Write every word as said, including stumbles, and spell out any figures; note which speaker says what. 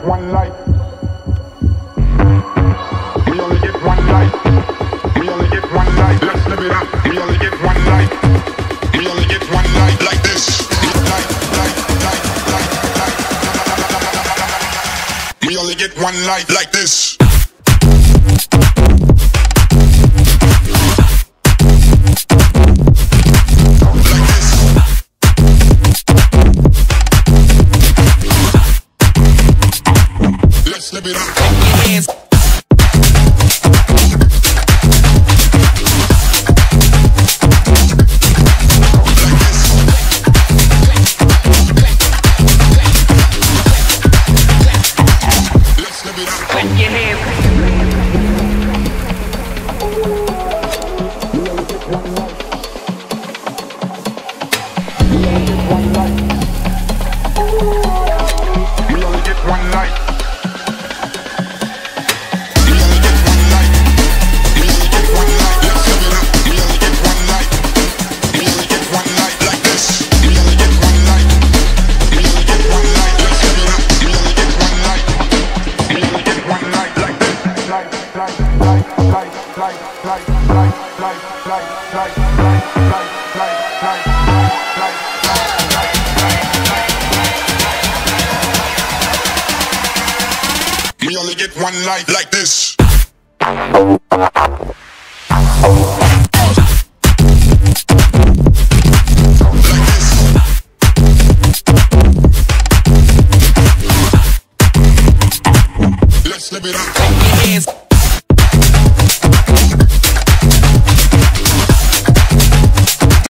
Speaker 1: get one life. We only get one life. We only get one life. Let's live it up. We only get one life. We only get one life like this. Life, life, life, life, life. We only get one life like this. Slip it up. Put your hands. We only get one life. We only get one life. We only get one life like this. Let's live it up.